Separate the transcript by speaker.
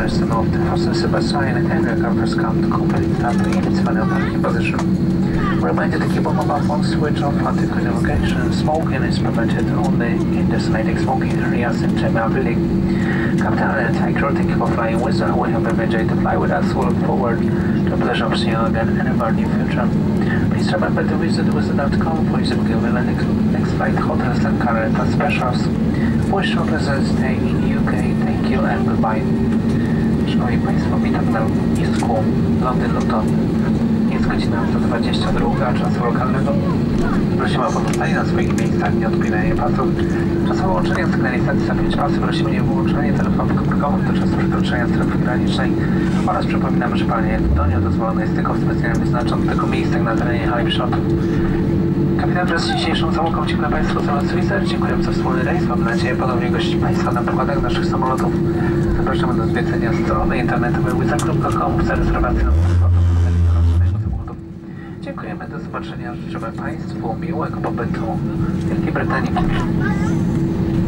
Speaker 1: system of the fastest sign and aircraft count complete start in its final parking position. Reminder to keep on mobile phone switch off at the critical location. Smoking is prevented only in designated smoking areas in terminal building. Captain and High Crew, thank you for flying Wizzair. We have been enjoyed to fly with us. We look forward to a pleasure of seeing you again in our near future. Please remember to visit Wizzair.com for your booking of the next flight, hotels and car rental specials. Wish you a pleasant stay in UK. Thank you and goodbye. Szanowni Państwo, witam na lotnisku Luton. Jest godzina 22 czasu lokalnego. Prosimy o pozostanie na swoich miejscach, nie odpinanie pasów. Czasowe łączenie z sygnalizacji za 5 pasów. Prosimy nie wyłączenie telefonów komórkowych do czasu przekroczenia strefy granicznej oraz przypominamy, że palenie do niedozwolone jest tylko w specjalnie wyznaczonych miejscach na terenie hali przelotów. Kapitan wraz z dzisiejszą załogą dziękuję Państwu za Wizzair. Dziękuję za wspólny rejs. Mam nadzieję ponownie gościć Państwa na pokładach naszych samolotów. Zapraszamy do zwiedzenia strony internetowej wizzair.com w rezerwacji na samolotów. Dziękujemy, do zobaczenia. Życzymy Państwu miłego pobytu w Wielkiej Brytanii.